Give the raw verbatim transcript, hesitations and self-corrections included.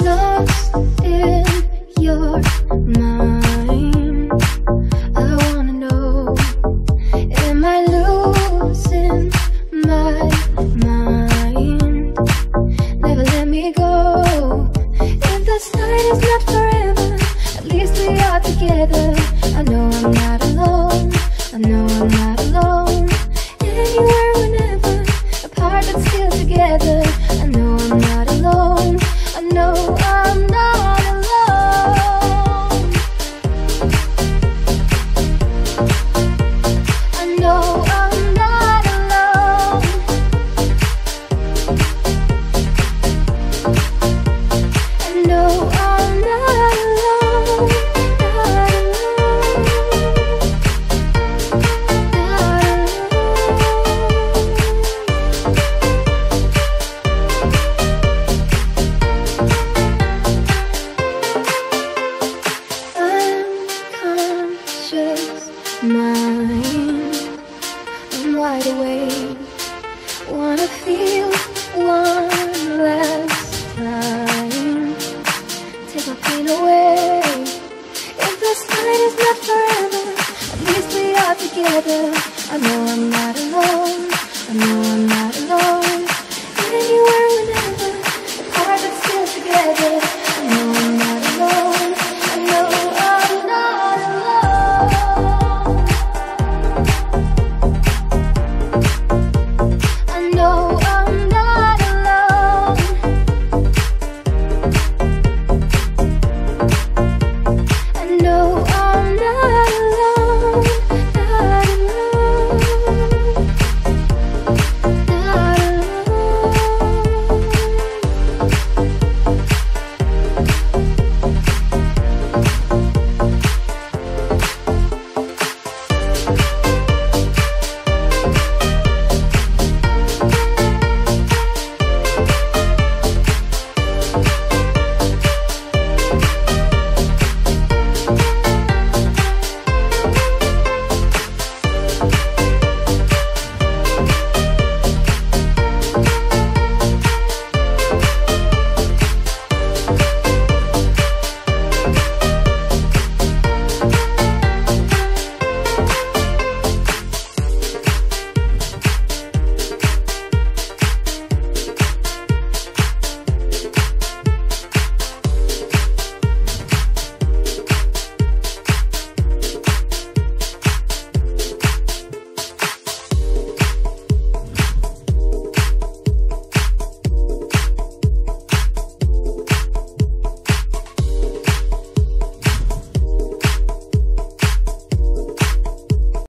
lost in your mind. I wanna know, am I losing my mind? Never let me go. If this night is not forever, at least we are together. I know I'm not alone, I know I'm not alone.